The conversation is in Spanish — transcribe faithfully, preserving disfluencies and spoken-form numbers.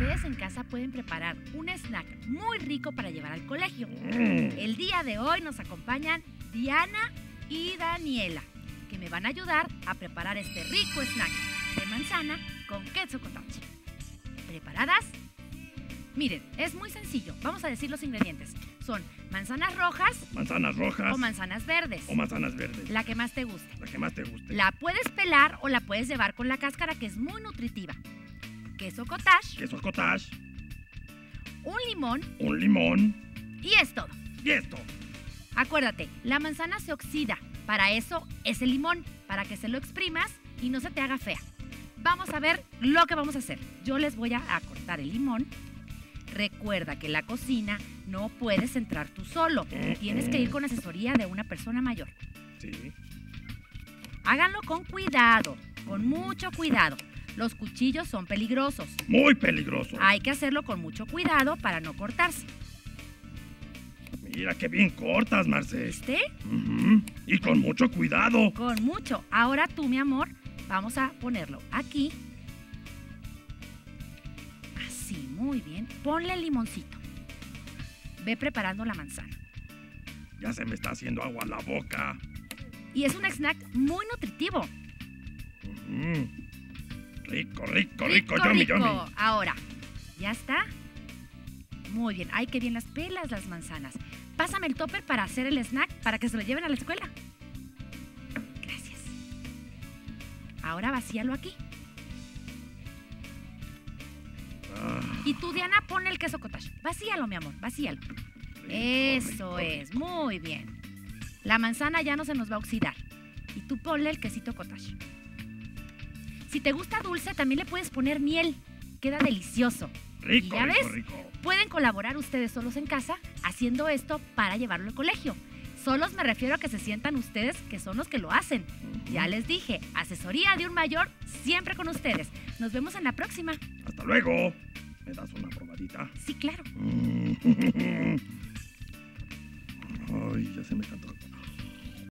ustedes en casa pueden preparar un snack muy rico para llevar al colegio. Mm. El día de hoy nos acompañan Diana y Daniela, que me van a ayudar a preparar este rico snack de manzana con queso cottage. ¿Preparadas? Miren, es muy sencillo. Vamos a decir los ingredientes. Son manzanas rojas Manzanas rojas o manzanas verdes. o manzanas verdes. La que más te guste. La que más te guste. La puedes pelar o la puedes llevar con la cáscara, que es muy nutritiva. Queso cottage, Queso cottage, un limón un limón y es todo. y esto. Acuérdate, la manzana se oxida. Para eso es el limón, para que se lo exprimas y no se te haga fea. Vamos a ver lo que vamos a hacer. Yo les voy a, a cortar el limón. Recuerda que en la cocina no puedes entrar tú solo. Tienes que ir con asesoría de una persona mayor. Sí. Háganlo con cuidado, con mucho cuidado. Los cuchillos son peligrosos. Muy peligroso. Hay que hacerlo con mucho cuidado para no cortarse. Mira qué bien cortas, Marce. ¿Viste? Ujú. Y con mucho cuidado. Con mucho. Ahora tú, mi amor, vamos a ponerlo aquí. Así, muy bien. Ponle el limoncito. Ve preparando la manzana. Ya se me está haciendo agua la boca. Y es un snack muy nutritivo. Ujú. Rico, rico, rico, yummy, rico. yummy. Ahora, ¿ya está? Muy bien. Ay, qué bien las pelas, las manzanas. Pásame el topper para hacer el snack para que se lo lleven a la escuela. Gracias. Ahora vacíalo aquí. Ah, Y tú, Diana, pon el queso cottage. Vacíalo, mi amor, vacíalo. rico, Eso rico, es, rico. muy bien. La manzana ya no se nos va a oxidar. Y tú ponle el quesito cottage. Si te gusta dulce, también le puedes poner miel. Queda delicioso. Rico, ¿Y ya rico, ves? rico. Pueden colaborar ustedes solos en casa haciendo esto para llevarlo al colegio. Solos me refiero a que se sientan ustedes, que son los que lo hacen. Ujú. Ya les dije, asesoría de un mayor siempre con ustedes. Nos vemos en la próxima. Hasta luego. ¿Me das una probadita? Sí, claro. Mm. Ay, ya se me cantó.